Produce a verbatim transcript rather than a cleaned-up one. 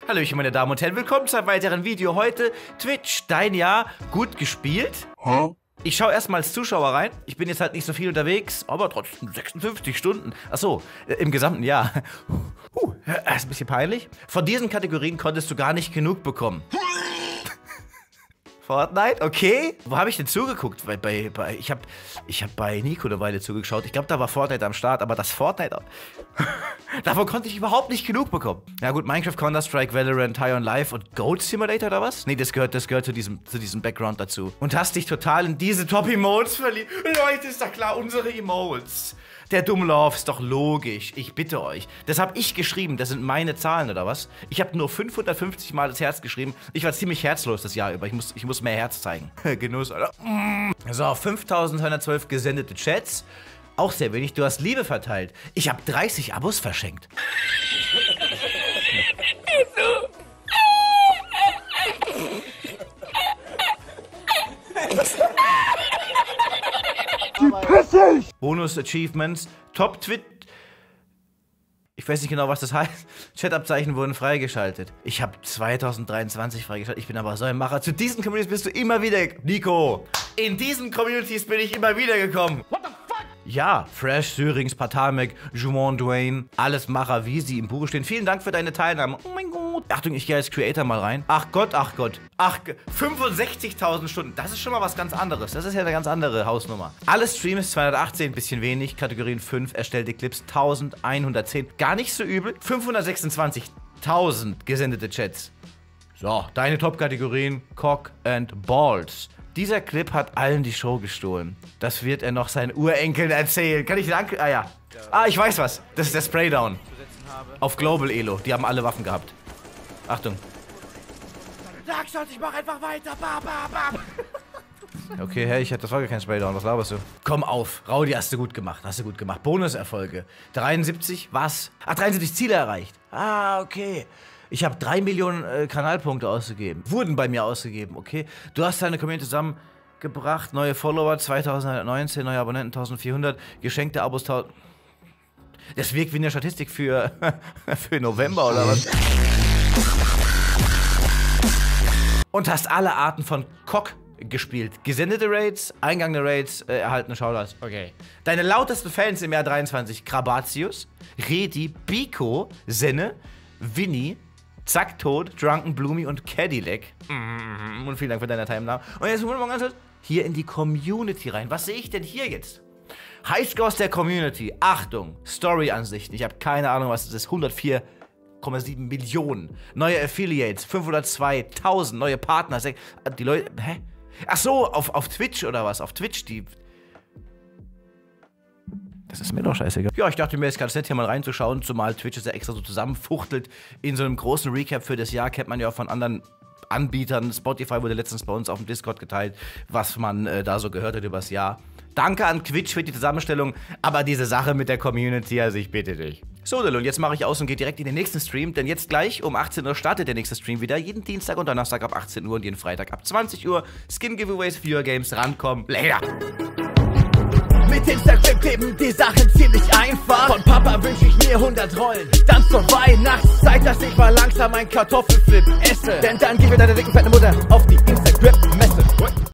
Hallöchen meine Damen und Herren, willkommen zu einem weiteren Video. Heute Twitch, dein Jahr, gut gespielt? Hä? Ich schaue erstmal als Zuschauer rein. Ich bin jetzt halt nicht so viel unterwegs, aber trotzdem sechsundfünfzig Stunden. Achso, äh, im gesamten Jahr. Huh, ist ein bisschen peinlich. Von diesen Kategorien konntest du gar nicht genug bekommen. Fortnite, okay. Wo habe ich denn zugeguckt? Bei, bei, bei, ich habe ich hab bei Nico eine Weile zugeschaut. Ich glaube, da war Fortnite am Start, aber das Fortnite... Davon konnte ich überhaupt nicht genug bekommen. Ja gut, Minecraft, Counter-Strike, Valorant, High on Life und Goat Simulator oder was? Nee, das gehört, das gehört zu diesem, zu diesem Background dazu. Und hast dich total in diese Top-Emotes verliebt. Leute, ist doch klar, unsere Emotes. Der Dummlauf ist doch logisch, ich bitte euch. Das habe ich geschrieben, das sind meine Zahlen oder was? Ich habe nur fünfhundertfünfzig Mal das Herz geschrieben. Ich war ziemlich herzlos das Jahr über, ich muss, ich muss mehr Herz zeigen. Genuss, oder? So, fünftausendzweihundertzwölf gesendete Chats. Auch sehr wenig, du hast Liebe verteilt. Ich habe dreißig Abos verschenkt. Bonus-Achievements, Top-Twit... Ich weiß nicht genau, was das heißt. Chat-Abzeichen wurden freigeschaltet. Ich habe zweitausenddreiundzwanzig freigeschaltet. Ich bin aber so ein Macher. Zu diesen Communities bist du immer wieder... Nico, in diesen Communities bin ich immer wieder gekommen. What the fuck? Ja, Fresh, Syrinx, Patamek, Jumon, Dwayne. Alles Macher, wie sie im Buche stehen. Vielen Dank für deine Teilnahme. Oh mein Gott. Achtung, ich gehe als Creator mal rein. Ach Gott, ach Gott. Ach, fünfundsechzigtausend Stunden. Das ist schon mal was ganz anderes. Das ist ja eine ganz andere Hausnummer. Alle Streams zweihundertachtzehn, bisschen wenig. Kategorien fünf, erstellte Clips elfhundertzehn. Gar nicht so übel. fünfhundertsechsundzwanzigtausend gesendete Chats. So, deine Top-Kategorien. Cock and Balls. Dieser Clip hat allen die Show gestohlen. Das wird er noch seinen Urenkeln erzählen. Kann ich danke? Ah ja. Ah, ich weiß was. Das ist der Spraydown. Auf Global Elo. Die haben alle Waffen gehabt. Achtung. Sag schon, ich mach einfach weiter. Bam, bam, bam. Okay, hey, ich hatte das war gar kein Spraydown. Was laberst du? Komm auf. Raudi, hast du gut gemacht. Hast du gut gemacht. Bonuserfolge. dreiundsiebzig. Was? Ach, dreiundsiebzig Ziele erreicht. Ah, okay. Ich habe drei Millionen äh, Kanalpunkte ausgegeben. Wurden bei mir ausgegeben, okay? Du hast deine Community zusammengebracht. Neue Follower zweitausendneunzehn, neue Abonnenten eintausendvierhundert, geschenkte Abos tausend. Das wirkt wie eine Statistik für, für November oder was? Und hast alle Arten von Cock gespielt. Gesendete Raids, eingangene Raids, äh, erhaltene Shoutouts. Okay. Deine lautesten Fans im Jahr dreiundzwanzig. Krabatius, Redi, Biko, Senne, Winnie, Zack Tod, Drunken Bloomy und Cadillac. Mm, und vielen Dank für deine Teilnahme. Und jetzt holen wir mal ganz hier in die Community rein. Was sehe ich denn hier jetzt? Highscore aus der Community. Achtung, Story-Ansichten. Ich habe keine Ahnung, was das ist. hundertvier Komma sieben Millionen. Neue Affiliates, fünfhundertzwei, tausend neue Partner. Die Leute, hä? Ach so, auf, auf Twitch oder was? Auf Twitch, die... Das ist mir doch scheißegal. Ja, ich dachte mir, es ist ganz nett, hier mal reinzuschauen, zumal Twitch es ja extra so zusammenfuchtelt. In so einem großen Recap für das Jahr kennt man ja auch von anderen Anbietern. Spotify wurde letztens bei uns auf dem Discord geteilt, was man äh, da so gehört hat übers Jahr. Danke an Twitch für die Zusammenstellung, aber diese Sache mit der Community, also ich bitte dich. So, und jetzt mache ich aus und gehe direkt in den nächsten Stream, denn jetzt gleich um achtzehn Uhr startet der nächste Stream wieder. Jeden Dienstag und Donnerstag ab achtzehn Uhr und jeden Freitag ab zwanzig Uhr. Skin-Giveaways, Viewer Games, rankommen. Later! Mit Instagram kleben die Sachen ziemlich einfach. Von Papa wünsch ich mir hundert Rollen. Dann zur Weihnachtszeit, dass ich mal langsam ein Kartoffelflip esse. Denn dann gib mir deine dicken fette Mutter auf die Instagram-Messe.